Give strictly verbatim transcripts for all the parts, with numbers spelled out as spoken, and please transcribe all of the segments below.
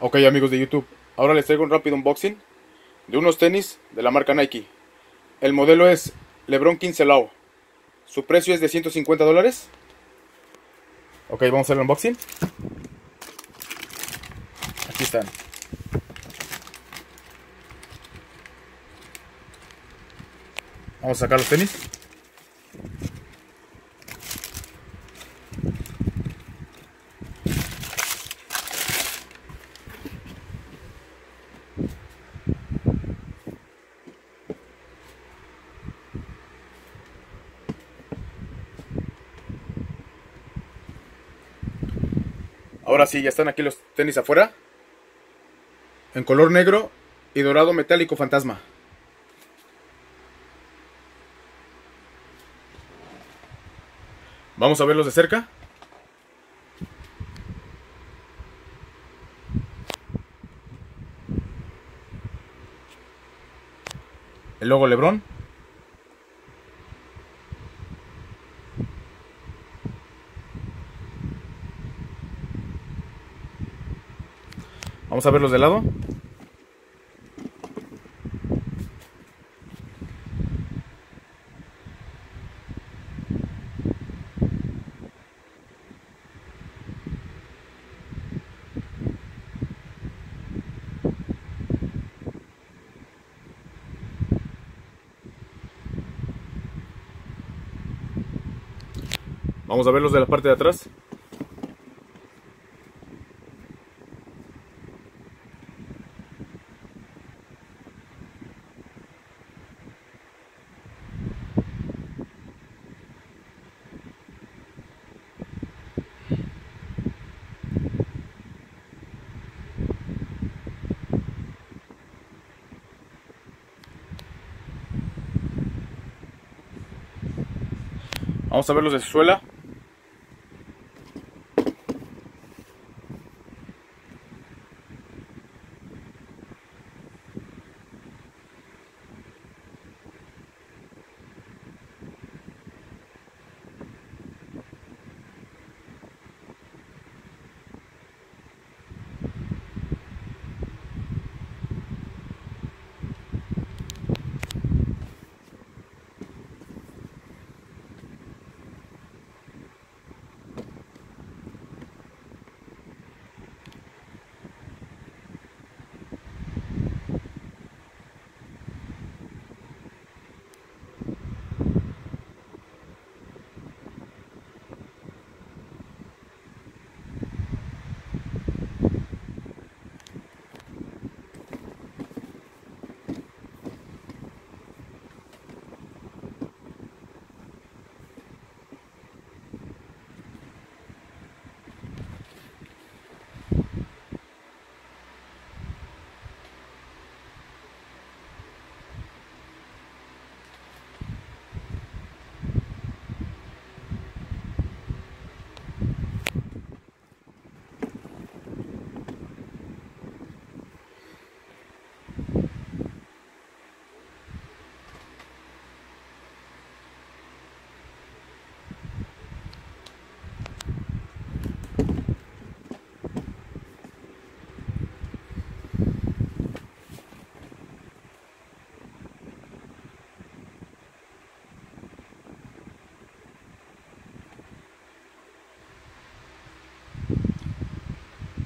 Ok, amigos de YouTube, ahora les traigo un rápido unboxing de unos tenis de la marca Nike. El modelo es LeBron quince Low. Su precio es de ciento cincuenta dólares. Ok, vamos a hacer el unboxing. Aquí están. Vamos a sacar los tenis. Ahora sí, ya están aquí los tenis afuera. En color negro y dorado metálico fantasma. Vamos a verlos de cerca. El logo LeBron. Vamos a verlos de lado. Vamos a verlos de la parte de atrás. Vamos a verlos de su suela.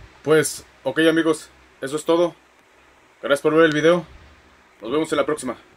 Pues, ok amigos, eso es todo. Gracias por ver el video. Nos vemos en la próxima.